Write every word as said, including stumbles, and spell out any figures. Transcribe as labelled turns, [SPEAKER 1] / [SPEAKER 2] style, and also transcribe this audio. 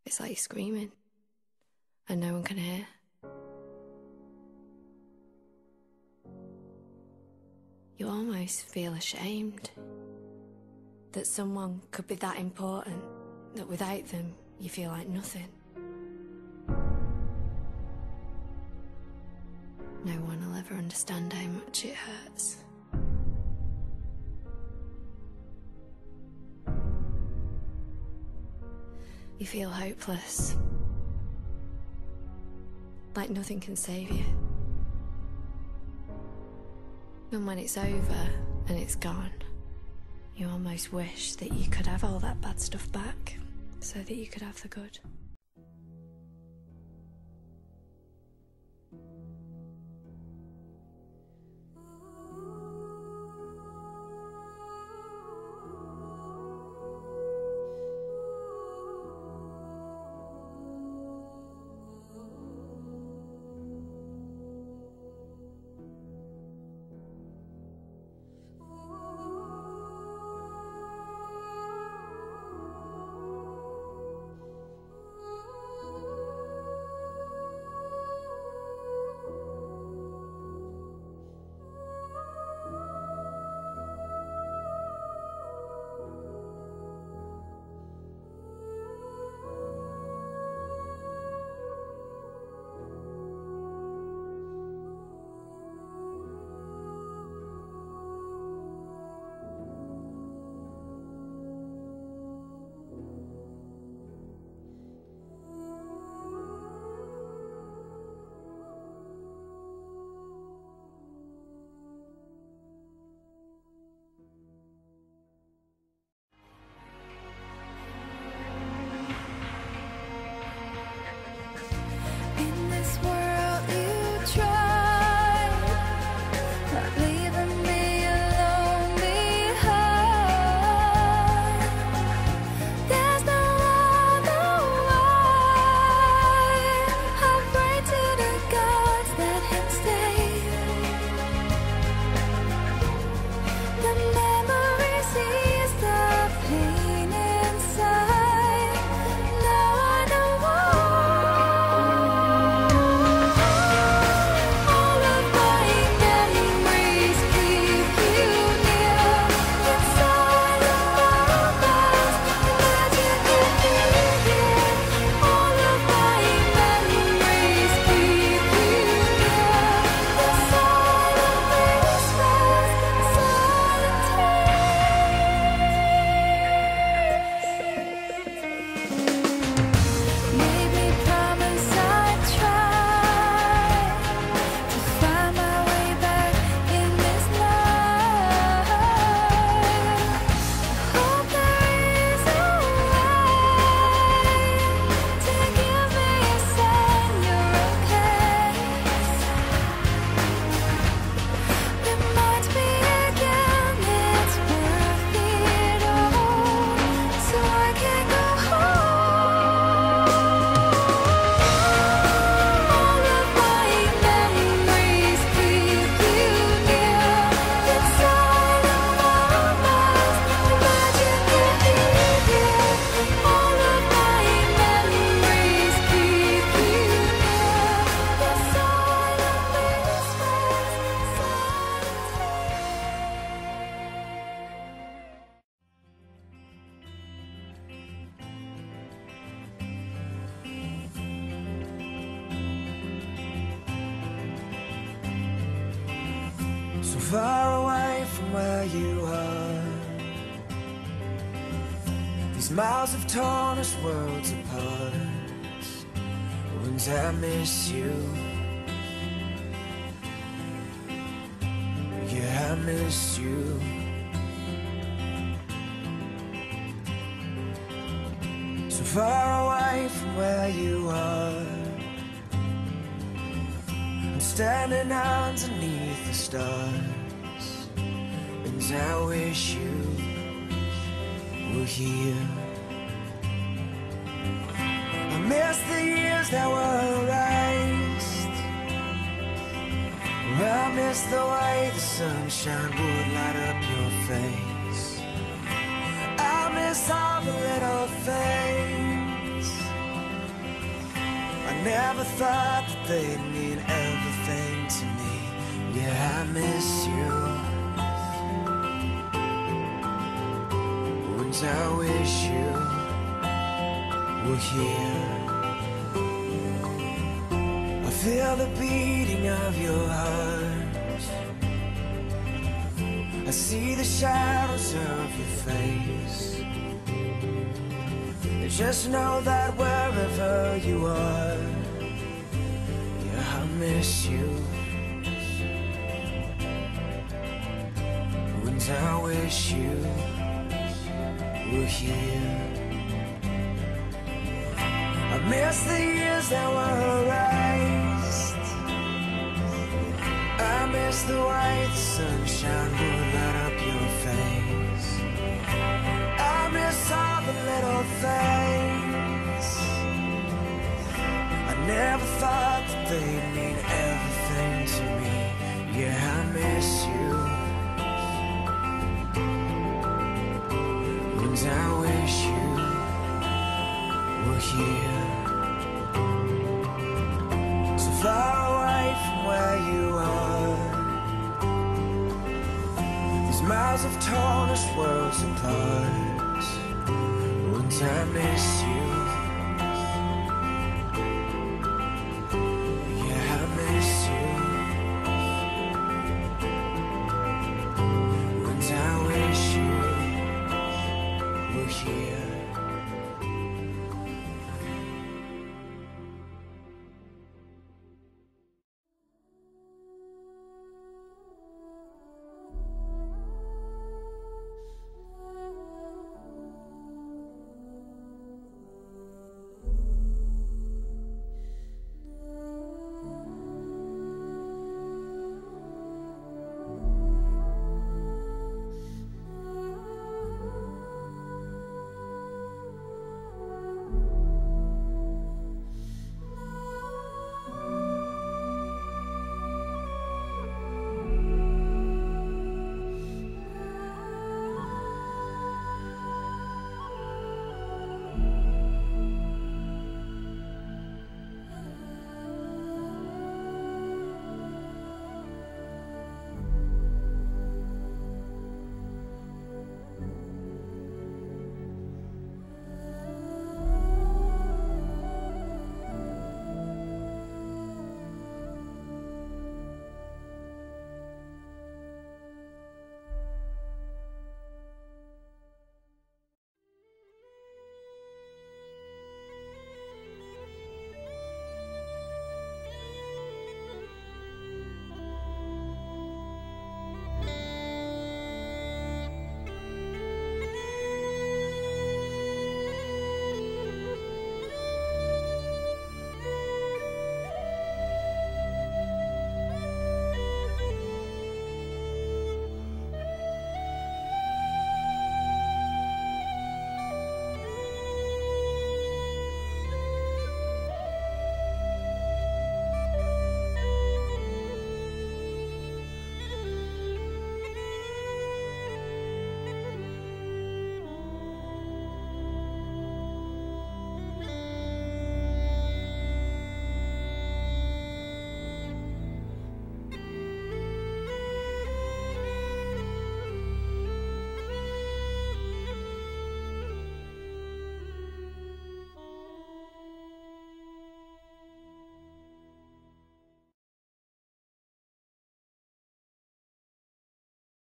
[SPEAKER 1] It's like you're screaming and no one can hear. You almost feel ashamed that someone could be that important, that without them you feel like nothing. No one will ever understand how much it hurts. You feel hopeless, like nothing can save you. And when it's over and it's gone, you almost wish that you could have all that bad stuff back so that you could have the good.
[SPEAKER 2] So far away from where you are, these miles have torn us worlds apart. Once I miss you, yeah, I miss you. So far away from where you are, I'm standing underneath the stars, and I wish you were here. I miss the years that were erased, I miss the way the sunshine would light up your face. I miss all the little things never thought that they'd mean everything to me. Yeah, I miss you. Once I wish you were here. I feel the beating of your heart. I see the shadows of your face. Just know that wherever you are, yeah, I miss you. Once I wish you were here. I miss the years that were erased. I miss the white sunshine would light up your face. I miss all the little things I never thought that they'd mean everything to me. Yeah, I miss you. Once I wish you were here. So far away from where you are. These miles have torn us worlds apart. Once I miss you.